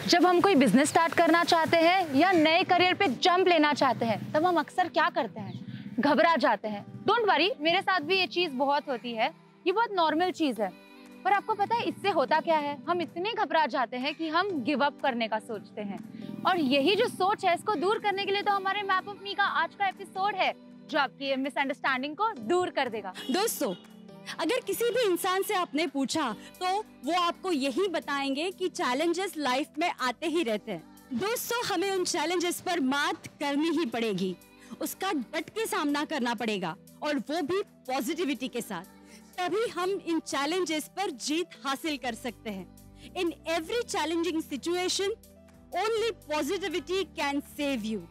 जब हम कोई बिजनेस स्टार्ट करना चाहते हैं या नए करियर पे जंप लेना चाहते हैं तब हम अक्सर क्या करते हैं, घबरा जाते हैं। डोंट वरी, मेरे साथ भी ये चीज बहुत होती है, ये बहुत नॉर्मल चीज है। पर आपको पता है इससे होता क्या है, हम इतने घबरा जाते हैं कि हम गिव अप करने का सोचते हैं। और यही जो सोच है इसको दूर करने के लिए तो हमारे मैप ऑफ मी का आज का एपिसोड है जो आपकी मिसअंडरस्टैंडिंग को दूर कर देगा। दोस्तों, अगर किसी भी इंसान से आपने पूछा तो वो आपको यही बताएंगे कि चैलेंजेस लाइफ में आते ही रहते हैं। दोस्तों, हमें उन चैलेंजेस पर मात करनी ही पड़ेगी, उसका डट के सामना करना पड़ेगा और वो भी पॉजिटिविटी के साथ। तभी हम इन चैलेंजेस पर जीत हासिल कर सकते हैं। In every challenging situation only positivity can save you.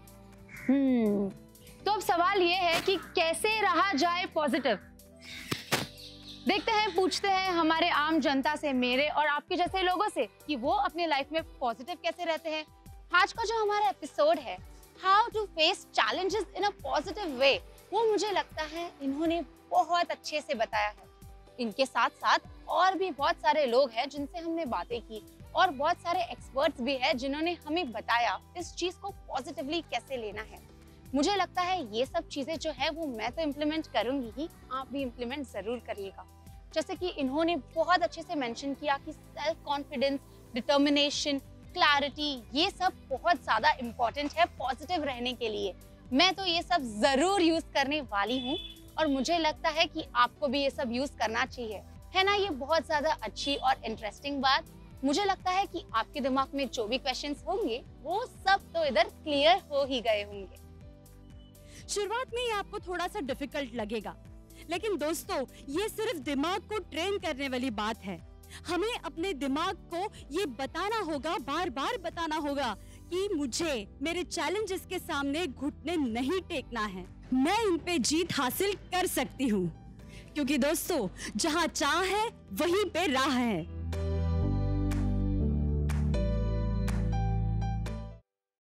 तो अब सवाल ये है कि कैसे रहा जाए पॉजिटिव। देखते हैं, पूछते हैं हमारे आम जनता से, मेरे और आपके जैसे लोगों से कि वो अपनी लाइफ में पॉजिटिव कैसे रहते हैं। आज का जो हमारा एपिसोड है, how to face challenges in a positive way, वो मुझे लगता है इन्होंने बहुत अच्छे से बताया है। इनके साथ साथ और भी बहुत सारे लोग हैं जिनसे हमने बातें की और बहुत सारे एक्सपर्ट्स भी हैं जिन्होंने हमें बताया इस चीज को पॉजिटिवली कैसे लेना है। मुझे लगता है ये सब चीजें जो है वो मैं तो इम्प्लीमेंट करूंगी ही, आप भी इम्प्लीमेंट जरूर करिएगा। जैसे कि इन्होंने बहुत अच्छे से मेंशन किया कि सेल्फ कॉन्फिडेंस, डिटर्मिनेशन, क्लैरिटी, ये सब बहुत ज्यादा इम्पोर्टेंट है पॉजिटिव रहने के लिए। मैं तो ये सब जरूर यूज करने वाली हूँ और मुझे लगता है कि आपको भी ये सब यूज करना चाहिए, है ना। ये बहुत ज्यादा अच्छी और इंटरेस्टिंग बात। मुझे लगता है कि आपके दिमाग में जो भी क्वेश्चंस होंगे वो सब तो इधर क्लियर हो ही गए होंगे। शुरुआत में ये आपको थोड़ा सा डिफिकल्ट लगेगा, लेकिन दोस्तों, ये सिर्फ दिमाग को ट्रेन करने वाली बात है। हमें अपने दिमाग को ये बताना होगा, बार बार बताना होगा कि मुझे मेरे चैलेंजेस के सामने घुटने नहीं टेकना है, मैं इन पे जीत हासिल कर सकती हूँ। क्योंकि दोस्तों, जहाँ चाह है वहीं पे राह है।